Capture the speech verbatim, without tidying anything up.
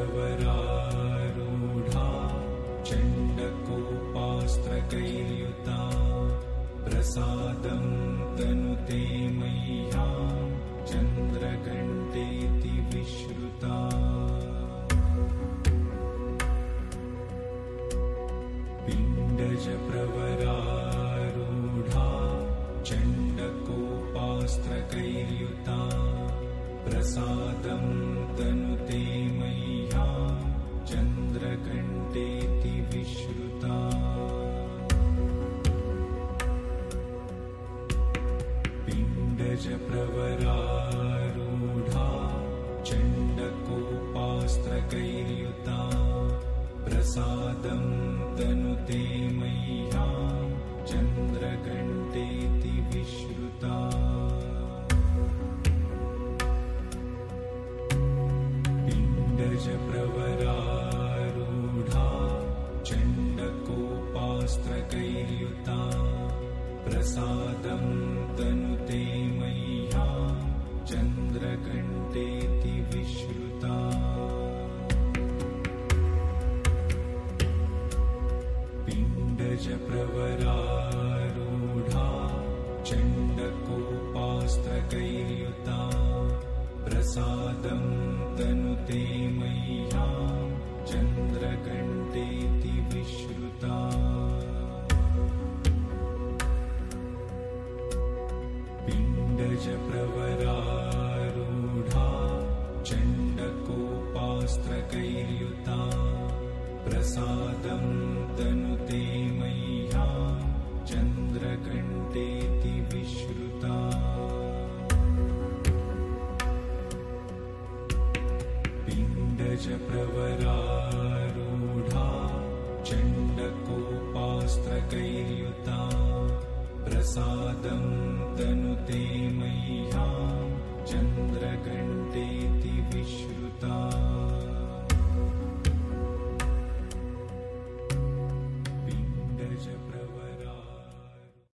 प्रवरारूढा चण्डकोपास्त्रकैर्युता प्रसादं तनुते मह्यं चन्द्रघण्टेति विश्रुता पिण्डज प्रवरारूढा चण्डकोपास्त्रकैर्युता प्रसादं तनुते मह्यं चन्द्रघण्टेति विश्रुता पिण्डज प्रवरारूढा चण्डकोपास्त्रकैर्युता प्रसादं तनुते मह्यं चन्द्रघण्टेति विश्रुता पिण्डज प्रवरारूढा चण्डकोपास्त्रकैर्युता प्रसादं तनुते मह्यं चन्द्रघण्टेति विश्रुता पिण्डज प्रवरारूढा चण्डकोपास्त्रकैर्युता प्रसादं तनुते मह्यं चन्द्रघण्टेति विश्रुता पिण्डज प्रवरारूढा चण्डकोपास्त्रकैर्युता प्रसादं तनुते मह्यं चन्द्रघण्टेति विश्रुता पिण्डज प्रवरारूढा चण्डकोपास्त्रकैर्युता प्रसादं तनुते मह्यं चन्द्रघण्टेति